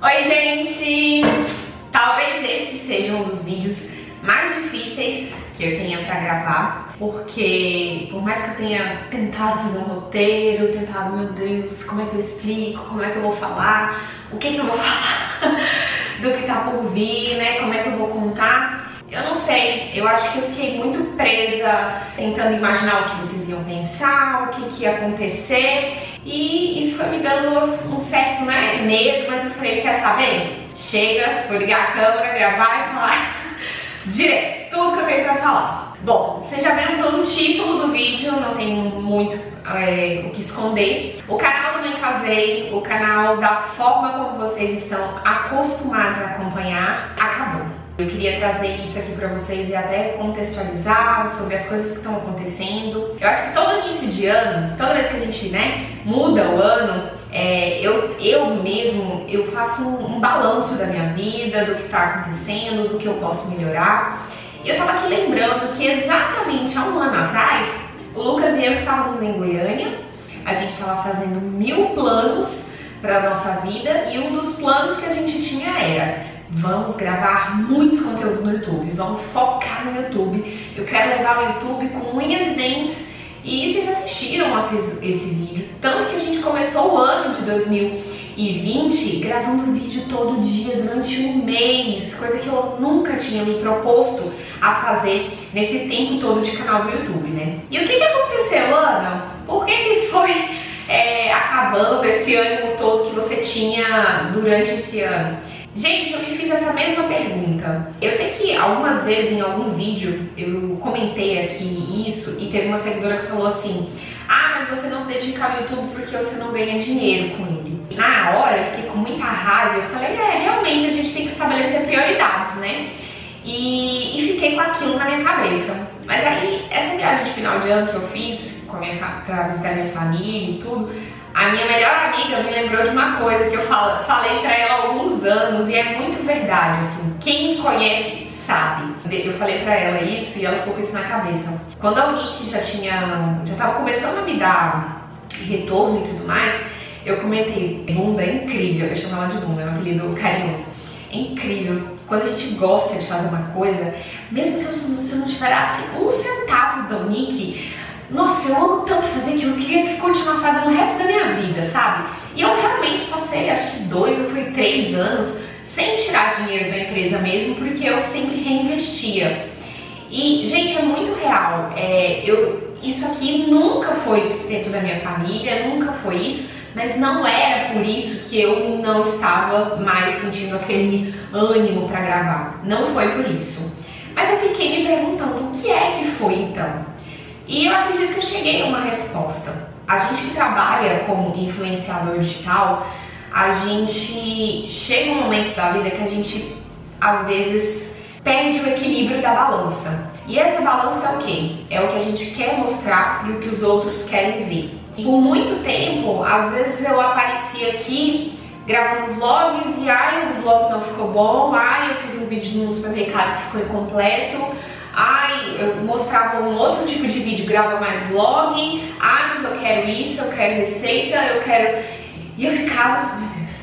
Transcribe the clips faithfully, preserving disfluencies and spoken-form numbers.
Oi, gente! Talvez esse seja um dos vídeos mais difíceis que eu tenha pra gravar, porque por mais que eu tenha tentado fazer um roteiro, tentado, meu Deus, como é que eu explico, como é que eu vou falar, o que que eu vou falar do que tá por vir, né, como é que eu vou contar, eu não sei, eu acho que eu fiquei muito presa tentando imaginar o que vocês iam pensar, o que que ia acontecer, e isso foi me dando um certo, né, medo, mas eu falei, quer saber? Chega, vou ligar a câmera, gravar e falar direto, tudo que eu tenho pra falar. Bom, vocês já viram pelo título do vídeo, não tem muito é, o que esconder. O canal do Me Casei, o canal da forma como vocês estão acostumados a acompanhar, acabou. Eu queria trazer isso aqui pra vocês e até contextualizar sobre as coisas que estão acontecendo. Eu acho que todo início de ano, toda vez que a gente, né, muda o ano, é, eu, eu mesmo, eu faço um, um balanço da minha vida, do que tá acontecendo, do que eu posso melhorar. E eu tava aqui lembrando que exatamente há um ano atrás, o Lucas e eu estávamos em Goiânia, a gente estava fazendo mil planos pra nossa vida e um dos planos que a gente tinha era: vamos gravar muitos conteúdos no YouTube, vamos focar no YouTube. Eu quero levar o YouTube com unhas e dentes. E vocês assistiram esse vídeo, tanto que a gente começou o ano de dois mil e vinte gravando vídeo todo dia durante um mês, coisa que eu nunca tinha me proposto a fazer nesse tempo todo de canal no YouTube, né? E o que que aconteceu, Ana? Por que que foi é, acabando esse ânimo todo que você tinha durante esse ano? Gente, eu me fiz essa mesma pergunta. Eu sei que algumas vezes em algum vídeo eu comentei aqui isso e teve uma seguidora que falou assim: ah, mas você não se dedica ao YouTube porque você não ganha dinheiro com ele. E na hora eu fiquei com muita raiva, eu falei, é, realmente a gente tem que estabelecer prioridades, né? E, e fiquei com aquilo na minha cabeça. Mas aí, essa viagem de final de ano que eu fiz com a minha, pra visitar minha família e tudo, a minha melhor amiga me lembrou de uma coisa que eu falo, falei pra ela há alguns anos e é muito verdade, assim, quem me conhece sabe. Eu falei pra ela isso e ela ficou com isso na cabeça. Quando a Unique já tinha, já tava começando a me dar retorno e tudo mais, eu comentei, bunda é incrível, eu chamo ela de bunda, é um apelido carinhoso. É incrível, quando a gente gosta de fazer uma coisa, mesmo que você não tivesse um centavo da Unique, nossa, eu amo tanto fazer que eu queria continuar fazendo o resto da minha vida, sabe? E eu realmente passei, acho que dois ou foi três anos sem tirar dinheiro da empresa mesmo, porque eu sempre reinvestia. E, gente, é muito real. É, eu, isso aqui nunca foi o sustento da minha família, nunca foi isso, mas não era por isso que eu não estava mais sentindo aquele ânimo pra gravar. Não foi por isso. Mas eu fiquei me perguntando, o que é que foi então? E eu acredito que eu cheguei a uma resposta. A gente que trabalha como influenciador digital, a gente chega um momento da vida que a gente, às vezes, perde o equilíbrio da balança. E essa balança é o quê? É o que a gente quer mostrar e o que os outros querem ver. E por muito tempo, às vezes eu aparecia aqui gravando vlogs e ai, o vlog não ficou bom, ai, eu fiz um vídeo no supermercado que ficou incompleto, ai, eu mostrava um outro tipo de vídeo, grava mais vlog, ai, mas eu quero isso, eu quero receita, eu quero... E eu ficava, meu Deus,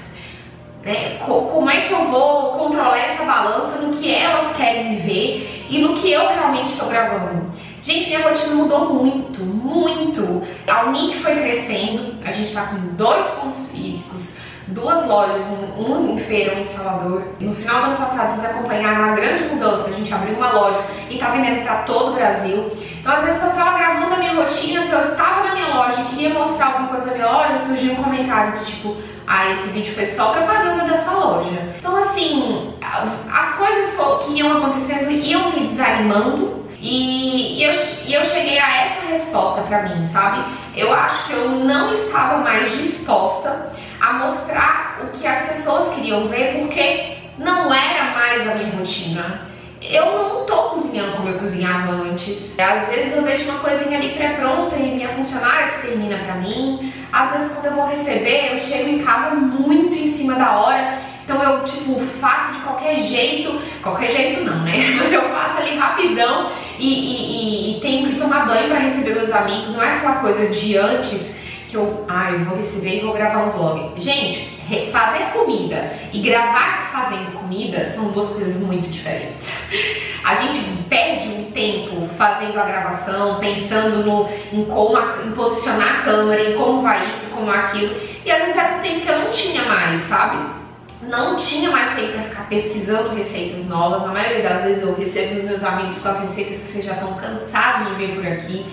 né, como é que eu vou controlar essa balança no que elas querem ver e no que eu realmente estou gravando? Gente, minha rotina mudou muito, muito. A Unique foi crescendo, a gente tá com dois pontos físicos, duas lojas, um em Feira, um em Salvador. No final do ano passado, vocês acompanharam a grande mudança, a gente abriu uma loja e tá vendendo pra todo o Brasil. Então, às vezes, eu tava gravando a minha rotina, se eu tava na minha loja e queria mostrar alguma coisa da minha loja, surgiu um comentário de tipo, ah, esse vídeo foi só propaganda da sua loja. Então, assim, as coisas que iam acontecendo iam me desanimando. E eu, e eu cheguei a essa resposta pra mim, sabe? Eu acho que eu não estava mais disposta a mostrar o que as pessoas queriam ver, porque não era mais a minha rotina. Eu não tô cozinhando como eu cozinhava antes. Às vezes eu deixo uma coisinha ali pré-pronta e minha funcionária que termina pra mim. Às vezes quando eu vou receber, eu chego em casa muito em cima da hora. Então eu, tipo, faço de qualquer jeito. Qualquer jeito não, né? Mas eu faço ali rapidão e, e, e, e tenho que tomar banho pra receber meus amigos. Não é aquela coisa de antes que eu, ah, eu vou receber e vou gravar um vlog. Gente, fazer comida e gravar fazendo comida são duas coisas muito diferentes. A gente perde um tempo fazendo a gravação, pensando no, em como a, em posicionar a câmera, em como vai isso, como aquilo, e às vezes era um tempo que eu não tinha mais, sabe? Não tinha mais tempo para ficar pesquisando receitas novas. Na maioria das vezes eu recebo dos meus amigos com as receitas que vocês já estão cansados de ver por aqui.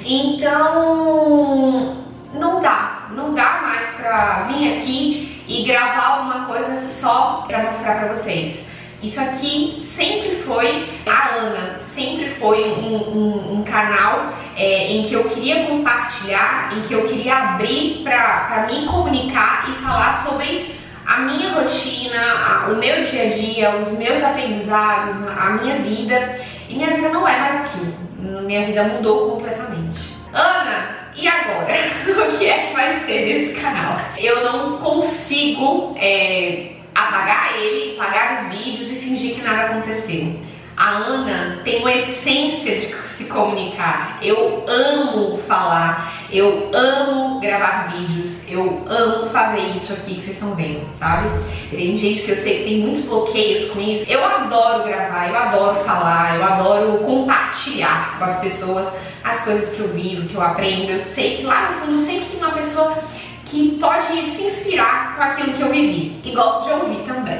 Então, não dá. Não dá mais pra vir aqui e gravar alguma coisa só pra mostrar pra vocês. Isso aqui sempre foi a Ana, sempre foi um, um, um canal é, em que eu queria compartilhar, em que eu queria abrir pra, pra me comunicar e falar sobre a minha rotina, a, o meu dia a dia, os meus aprendizados, a minha vida. E minha vida não é mais aquilo. Minha vida mudou completamente. Ana, e agora? O que é que vai ser desse canal? Eu não consigo é, apagar ele, apagar os vídeos e fingir que nada aconteceu. A Ana tem uma essência de se comunicar. Eu amo falar, eu amo gravar vídeos, eu amo fazer isso aqui que vocês estão vendo, sabe? Tem gente que eu sei que tem muitos bloqueios com isso. Eu adoro gravar, eu adoro falar, eu adoro compartilhar com as pessoas as coisas que eu vivo, que eu aprendo. Eu sei que lá no fundo sempre tem uma pessoa que pode se inspirar com aquilo que eu vivi. E gosto de ouvir também,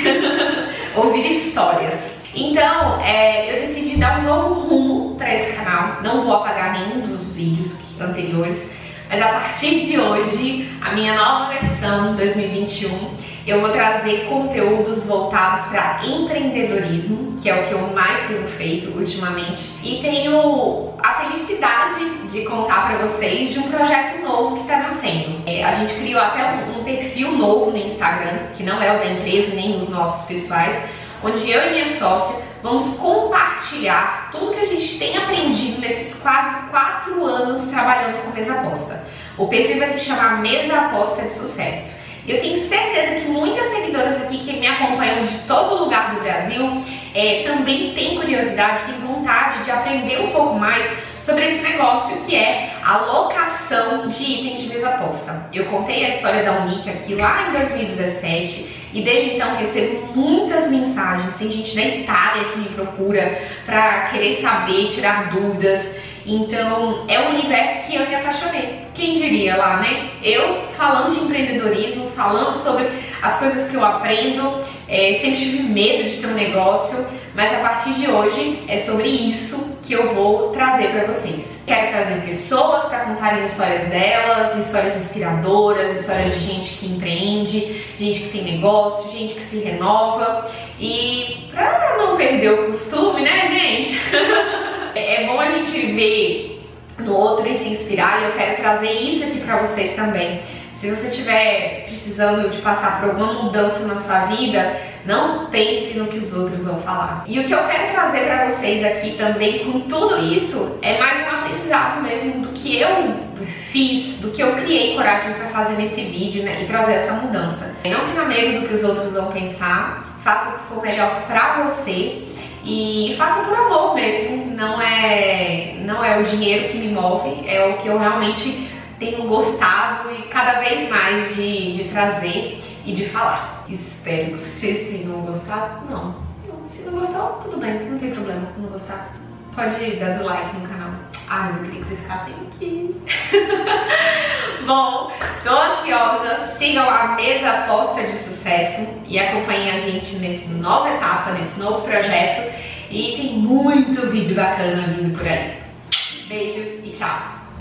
né? Ouvir histórias. Então, é, eu decidi dar um novo rumo para esse canal. Não vou apagar nenhum dos vídeos anteriores, mas a partir de hoje, a minha nova versão dois mil e vinte e um, eu vou trazer conteúdos voltados para empreendedorismo, que é o que eu mais tenho feito ultimamente, e tenho a felicidade de contar para vocês de um projeto novo que está nascendo. É, a gente criou até um, um perfil novo no Instagram, que não é o da empresa nem os nossos pessoais, onde eu e minha sócia vamos compartilhar tudo que a gente tem aprendido nesses quase quatro anos trabalhando com mesa aposta. O perfil vai se chamar Mesa Aposta de Sucesso. E eu tenho certeza que muitas seguidoras aqui que me acompanham de todo lugar do Brasil é, também têm curiosidade, têm vontade de aprender um pouco mais sobre esse negócio que é a locação de itens de mesa aposta. Eu contei a história da Unique aqui lá em dois mil e dezessete e desde então recebo muitas mensagens. Tem gente da Itália que me procura para querer saber, tirar dúvidas. Então é um universo que eu me apaixonei. Quem diria lá, né? Eu falando de empreendedorismo, falando sobre as coisas que eu aprendo, é, sempre tive medo de ter um negócio, mas a partir de hoje é sobre isso que eu vou trazer para vocês. Quero trazer pessoas para contarem histórias delas, histórias inspiradoras, histórias de gente que empreende, gente que tem negócio, gente que se renova. E para não perder o costume, né, gente? É bom a gente ver no outro e se inspirar, e eu quero trazer isso aqui para vocês também. Se você estiver precisando de passar por alguma mudança na sua vida, não pense no que os outros vão falar. E o que eu quero trazer para vocês aqui também com tudo isso é mais um aprendizado mesmo do que eu fiz, do que eu criei coragem para fazer nesse vídeo, né, e trazer essa mudança. Não tenha medo do que os outros vão pensar, faça o que for melhor para você. E faça por amor mesmo, não é, não é o dinheiro que me move, é o que eu realmente tenho gostado e cada vez mais de, de trazer e de falar. Espero que vocês tenham gostado. Não, se não gostou, tudo bem, não tem problema não gostar. Pode dar dislike no canal. Ah, mas eu queria que vocês ficassem aqui. Bom, tô ansiosa. Sigam a Mesa Aposta de Sucesso e acompanhem a gente nessa nova etapa, nesse novo projeto. E tem muito vídeo bacana vindo por aí. Beijo e tchau!